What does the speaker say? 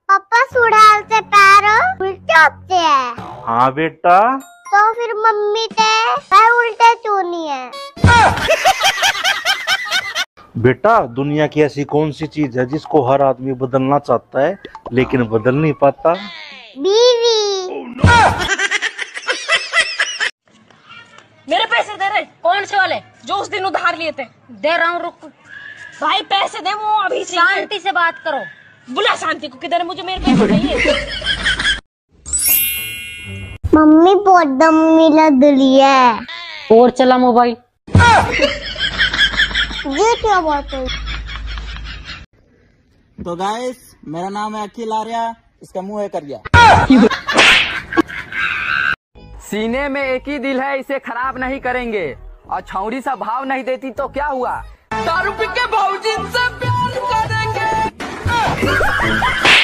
पापा सुडाल से पैर उल्टे होते हैं। हाँ बेटा। तो फिर मम्मी ते पैर उल्टे क्यों नहीं है? बेटा दुनिया की ऐसी कौन सी चीज है जिसको हर आदमी बदलना चाहता है लेकिन बदल नहीं पाता? बीवी। मेरे पैसे दे रहे? कौन से वाले? जो उस दिन उधार लिए थे। दे रहा हूँ, रुक। भाई पैसे दे, वो अभी शांति से बात करो। बुला शांति को। किधर है? मुझे मेरे पैसे चाहिए। मम्मी बहुत दम्मी लग रही है। और चला मोबाइल। ये क्या बात है? तो गाइस मेरा नाम है अखिल आर्या, इसका मुंह है करिया। सीने में एक ही दिल है, इसे खराब नहीं करेंगे। और छौरी सा भाव नहीं देती तो क्या हुआ? दारू पी के भौजी से प्यार करेंगे।